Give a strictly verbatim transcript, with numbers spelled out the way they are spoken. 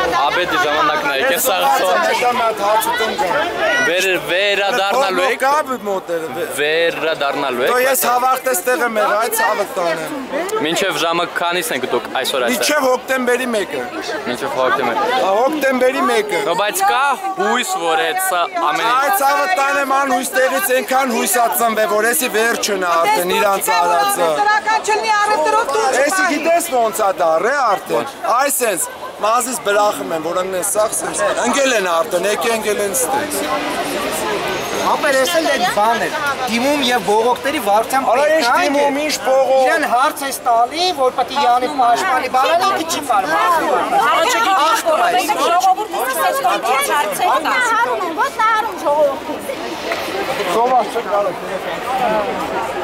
Աբեդի ժամանակն է եկես աղցո։ Վերա դառնալու եք։ Վերա դառնալու եք։ Դո ես հավաքտես տեղը մեր այդ ցավը տանը։ Մինչև ժամը քանիսն եք դուք այսօր այստեղ։ Մինչև հոկտեմբերի մեկը։ Մինչև հոկտեմբեր։ Հոկտեմբերի մեկը։ Նո բայց կա հույս, որ այդ ամենի Այդ ցավը տանը ման հույսներից այնքան հույսացնվե, որ էսի վերջն է արդեն իրանց արածը։ Էսի գիտես ոնց է դառը արդեն։ Այսենց մազից բրախում են, որ ընկնեն սաղ սենց։ Ընկել են արդեն, եկի ընկել են ստենց։ Ապեր էսել այդ բան էր, դիմում և բողոքների վարության Արա ինչ դիմում, ինչ բողոք։ Իրեն հարց ես տալի, որ պտի Յանիվ մաշմանի բալան ինքը չի պարմա։ Սովաս չկարը։